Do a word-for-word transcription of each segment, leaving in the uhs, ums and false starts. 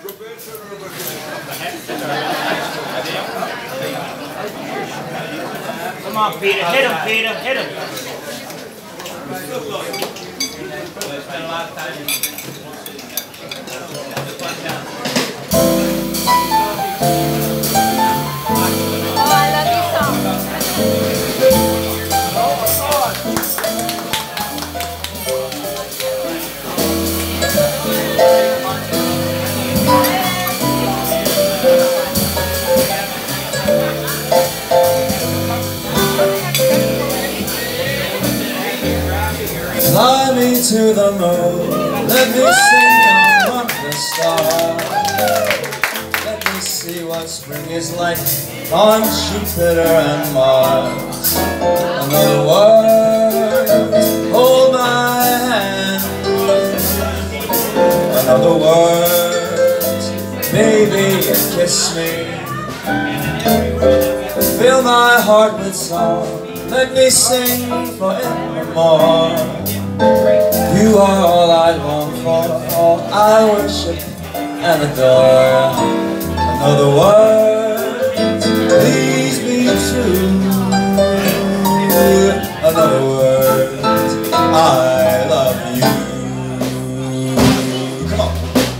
Come on, Peter. Hit him, Peter. Hit him. Spend a lot of time. Fly me to the moon, let me sing among the stars. Let me see what spring is like on Jupiter and Mars. Another word, hold my hand. Another word, baby, kiss me. Fill my heart with song, let me sing forevermore. You are all I long for, all I worship and adore. Another word, please be true. Another word, I love you. Come on.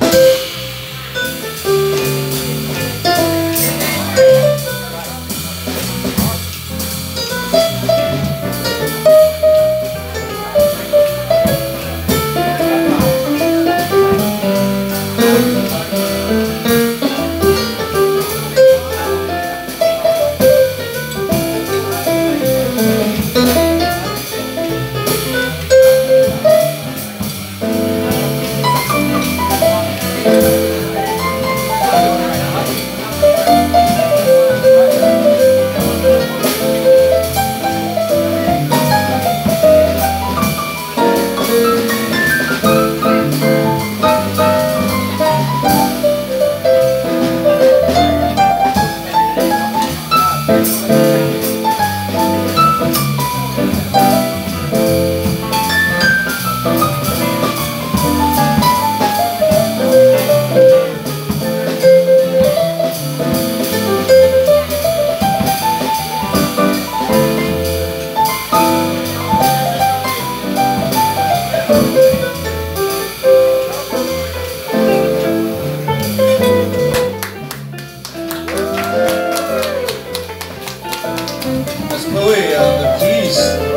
Samui on the keys.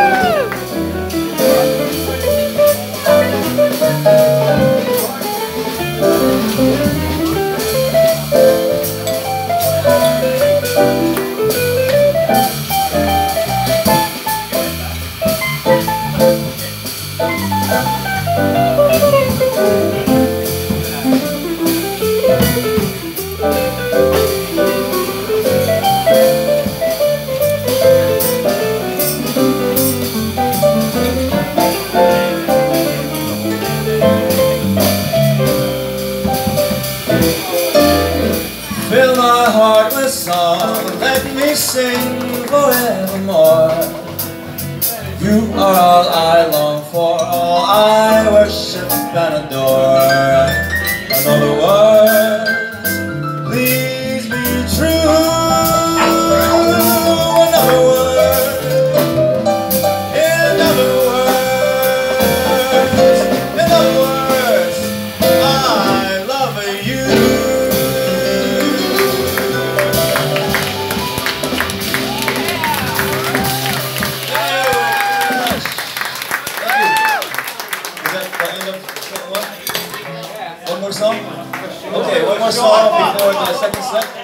Fill my heart with song, let me sing forevermore. You are all I long for, all I worship and adore. Another word, please be true. Another word, in other words, in other words, I love you. One more song? Okay, one more song before the second set.